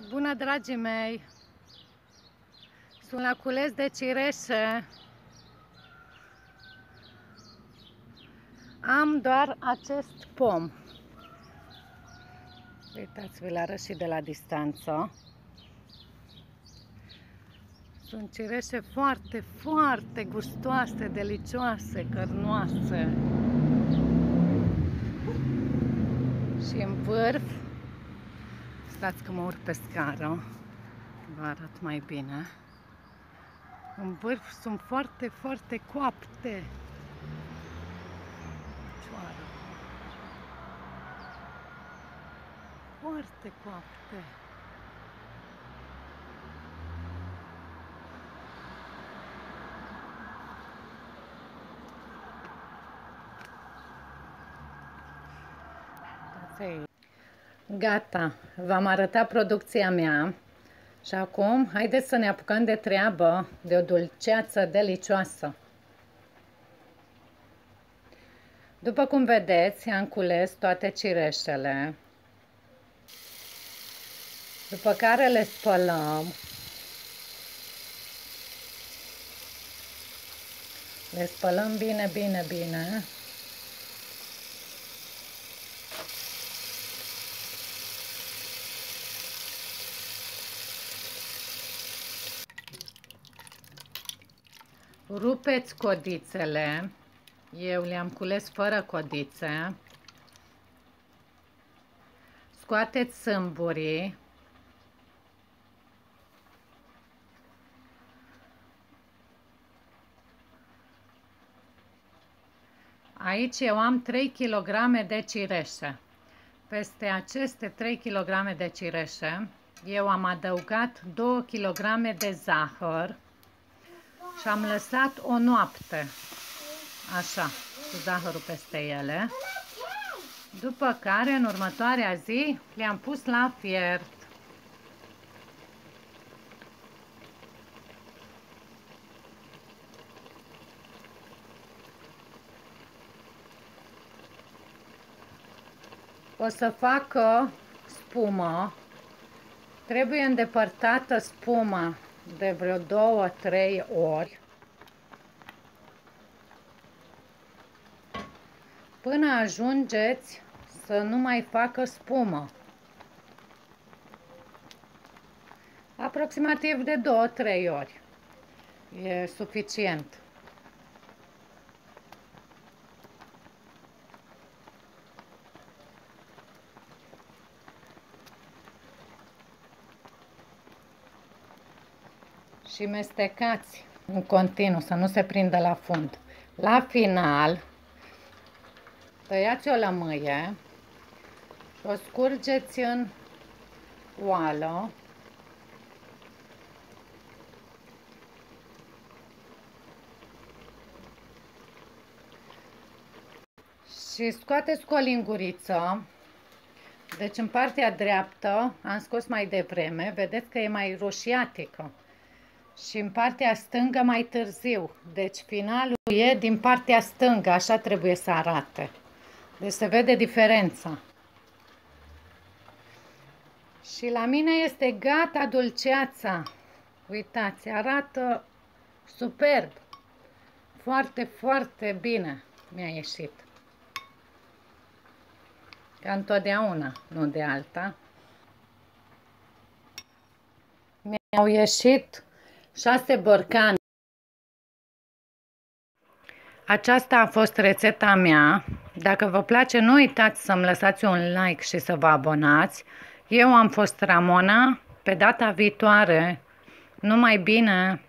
Bună, dragii mei! Sunt la cules de cireșe. Am doar acest pom. Uitați-vi-l, arăt și de la distanță. Sunt cireșe foarte, foarte gustoase, delicioase, cărnoase. Și în vârf, stați că mă urc pe scară, vă arăt mai bine. În vârf sunt foarte, foarte coapte. Foarte coapte. Gata, v-am arătat producția mea și acum haideți să ne apucăm de treabă, de o dulceață delicioasă. După cum vedeți, am cules toate cireșele, după care le spălăm. Le spălăm bine, bine, bine. Rupeți codițele. Eu le-am cules fără codițe. Scoateți sâmburii. Aici eu am 3 kg de cireșe. Peste aceste 3 kg de cireșe, eu am adăugat 2 kg de zahăr și am lăsat o noapte, așa, cu zahărul peste ele. După care, în următoarea zi, le-am pus la fiert. O să facă spumă. Trebuie îndepărtată spuma de vreo 2-3 ori până ajungeți să nu mai facă spumă. Aproximativ de 2-3 ori. E suficient. Și mestecați în continuu, să nu se prindă la fund. La final, tăiați o lămâie și o scurgeți în oală. Și scoateți cu o linguriță. Deci în partea dreaptă am scos mai devreme, vedeți că e mai roșiatică. Și în partea stângă mai târziu. Deci finalul e din partea stângă, așa trebuie să arate. Deci se vede diferența. Și la mine este gata dulceața. Uitați, arată superb. Foarte, foarte bine mi-a ieșit. Ca întotdeauna, nu de alta. Mi-au ieșit 6 borcane. Aceasta a fost rețeta mea. Dacă vă place, nu uitați să-mi lăsați un like și să vă abonați. Eu am fost Ramona. Pe data viitoare, numai bine!